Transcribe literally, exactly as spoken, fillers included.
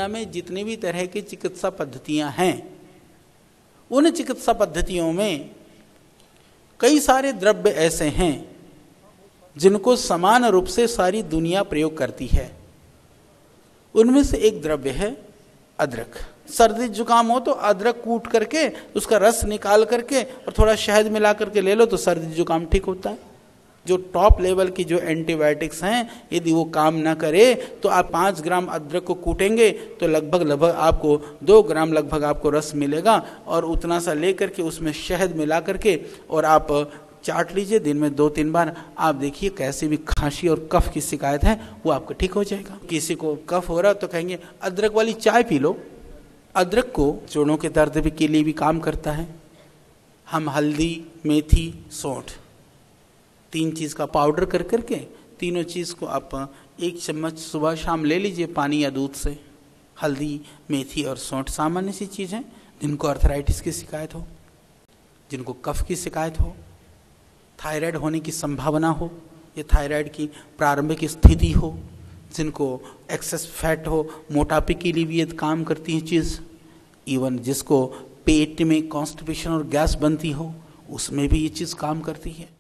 दुनिया में जितनी भी तरह की चिकित्सा पद्धतियां हैं, उन चिकित्सा पद्धतियों में कई सारे द्रव्य ऐसे हैं जिनको समान रूप से सारी दुनिया प्रयोग करती है। उनमें से एक द्रव्य है अदरक। सर्दी जुकाम हो तो अदरक कूट करके उसका रस निकाल करके और थोड़ा शहद मिला करके ले लो तो सर्दी जुकाम ठीक होता है। जो टॉप लेवल की जो एंटीबायोटिक्स हैं, यदि वो काम ना करे तो आप पाँच ग्राम अदरक को कूटेंगे तो लगभग लगभग आपको दो ग्राम लगभग आपको रस मिलेगा, और उतना सा ले करके उसमें शहद मिला करके और आप चाट लीजिए दिन में दो तीन बार। आप देखिए कैसे भी खांसी और कफ की शिकायत है वो आपको ठीक हो जाएगा। किसी को कफ हो रहा तो कहेंगे अदरक वाली चाय पी लो। अदरक को जोड़ों के दर्द भी के लिए भी काम करता है। हम हल्दी, मेथी, सौंठ तीन चीज़ का पाउडर कर करके तीनों चीज़ को आप एक चम्मच सुबह शाम ले लीजिए पानी या दूध से। हल्दी, मेथी और सौंठ सामान्य सी चीज़ हैं। जिनको अर्थराइटिस की शिकायत हो, जिनको कफ की शिकायत हो, थायराइड होने की संभावना हो या थायराइड की प्रारंभिक स्थिति हो, जिनको एक्सेस फैट हो, मोटापे के लिए भी ये काम करती है चीज़। इवन जिसको पेट में कॉन्स्टिपेशन और गैस बनती हो उसमें भी ये चीज़ काम करती है।